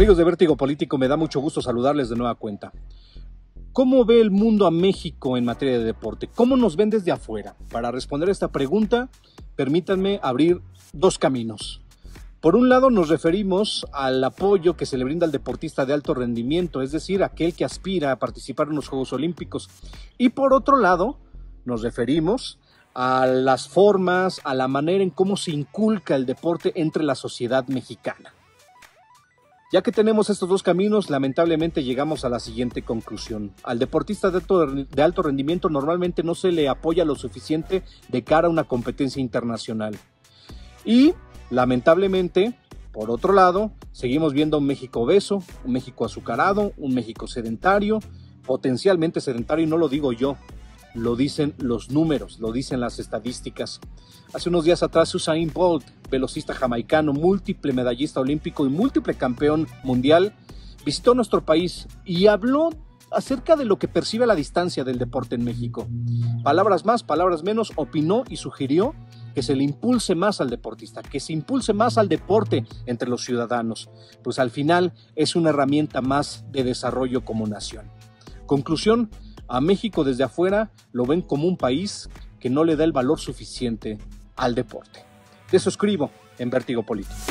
Amigos de Vértigo Político, me da mucho gusto saludarles de nueva cuenta. ¿Cómo ve el mundo a México en materia de deporte? ¿Cómo nos ven desde afuera? Para responder a esta pregunta, permítanme abrir dos caminos. Por un lado, nos referimos al apoyo que se le brinda al deportista de alto rendimiento, es decir, aquel que aspira a participar en los Juegos Olímpicos. Y por otro lado, nos referimos a las formas, a la manera en cómo se inculca el deporte entre la sociedad mexicana. Ya que tenemos estos dos caminos, lamentablemente llegamos a la siguiente conclusión. Al deportista de alto rendimiento normalmente no se le apoya lo suficiente de cara a una competencia internacional. Y, lamentablemente, por otro lado, seguimos viendo un México obeso, un México azucarado, un México sedentario, potencialmente sedentario, y no lo digo yo, lo dicen los números, lo dicen las estadísticas. Hace unos días atrás, Usain Bolt, velocista jamaicano, múltiple medallista olímpico y múltiple campeón mundial, visitó nuestro país y habló acerca de lo que percibe a la distancia del deporte en México. Palabras más, palabras menos, opinó y sugirió que se le impulse más al deportista, que se impulse más al deporte entre los ciudadanos, pues al final es una herramienta más de desarrollo como nación. Conclusión, a México desde afuera lo ven como un país que no le da el valor suficiente al deporte. De eso escribo en Vértigo Político.